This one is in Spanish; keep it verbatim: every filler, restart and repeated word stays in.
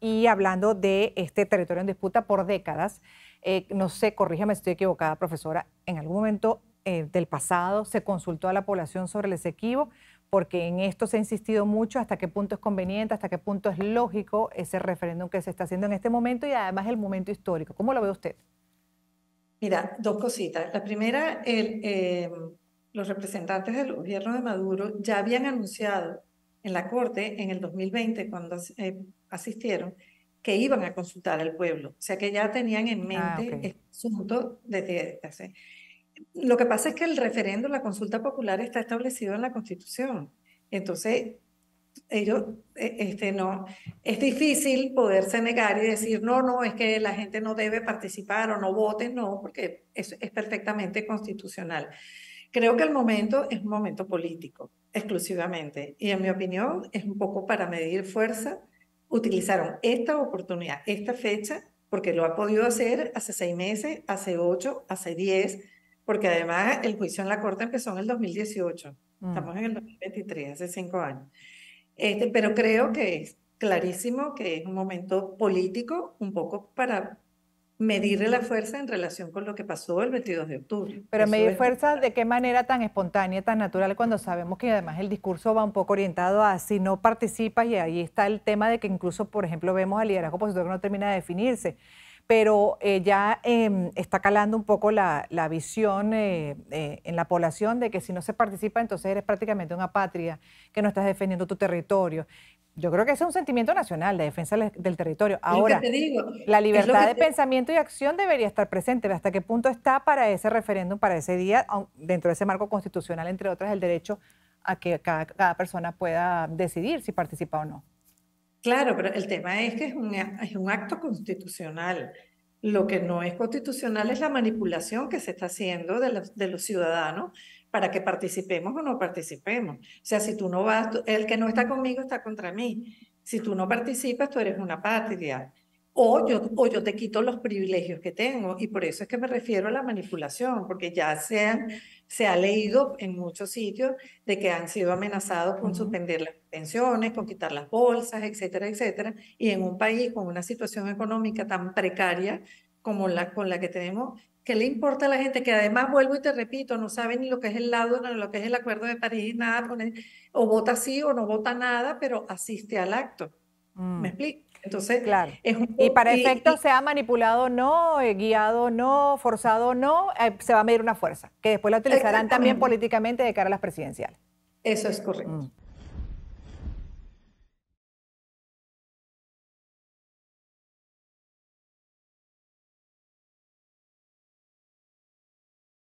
y hablando de este territorio en disputa por décadas. Eh, no sé, corríjame si estoy equivocada, profesora, en algún momento eh, del pasado se consultó a la población sobre el Esequibo, porque en esto se ha insistido mucho, hasta qué punto es conveniente, hasta qué punto es lógico ese referéndum que se está haciendo en este momento y además el momento histórico. ¿Cómo lo ve usted? Mira, dos cositas. La primera, el, eh, los representantes del gobierno de Maduro ya habían anunciado en la Corte en el dos mil veinte, cuando eh, asistieron, que iban a consultar al pueblo. O sea que ya tenían en Ah, mente ok. este asunto desde hace. Lo que pasa es que el referéndum, la consulta popular, está establecido en la Constitución. Entonces, ellos, eh, este, no, es difícil poderse negar y decir, no, no, es que la gente no debe participar o no vote, no, porque es, es perfectamente constitucional. Creo que el momento es un momento político, exclusivamente, y en mi opinión es un poco para medir fuerza. Utilizaron esta oportunidad, esta fecha, porque lo ha podido hacer hace seis meses, hace ocho, hace diez, porque además el juicio en la Corte empezó en el dos mil dieciocho. Mm. Estamos en el dos mil veintitrés, hace cinco años. Este, pero creo que es clarísimo que es un momento político, un poco para medirle la fuerza en relación con lo que pasó el veintidós de octubre. Pero Eso medir es. fuerza, ¿de qué manera tan espontánea, tan natural, cuando sabemos que además el discurso va un poco orientado a si no participas, y ahí está el tema de que incluso, por ejemplo, vemos al liderazgo opositor que no termina de definirse, pero eh, ya eh, está calando un poco la, la visión eh, eh, en la población de que si no se participa, entonces eres prácticamente una patria, que no estás defendiendo tu territorio. Yo creo que ese es un sentimiento nacional de defensa del territorio. Es lo que Ahora, te digo, la es lo libertad que de te, pensamiento y acción debería estar presente. ¿Hasta qué punto está para ese referéndum, para ese día, dentro de ese marco constitucional, entre otras, el derecho a que cada, cada persona pueda decidir si participa o no? claro, pero el tema es que es un, es un acto constitucional. Lo que no es constitucional es la manipulación que se está haciendo de los, de los ciudadanos para que participemos o no participemos. O sea, si tú no vas, el que no está conmigo está contra mí. Si tú no participas, tú eres una patria. O yo, o yo te quito los privilegios que tengo. Y por eso es que me refiero a la manipulación, porque ya se, han, se ha leído en muchos sitios de que han sido amenazados con Ujú. suspender las pensiones, con quitar las bolsas, etcétera, etcétera. Y en un país con una situación económica tan precaria como la con la que tenemos, ¿qué le importa a la gente? Que además, vuelvo y te repito, no sabe ni lo que es el lado, ni lo que es el Acuerdo de París, nada, o vota sí o no vota nada, pero asiste al acto. ¿Me Mm, explico? Entonces, claro. es un Y poco, para y, efectos, y sea manipulado o no, eh, guiado o no, forzado o no, eh, se va a medir una fuerza, que después la utilizarán también exactamente, políticamente de cara a las presidenciales. eso es correcto. Mm.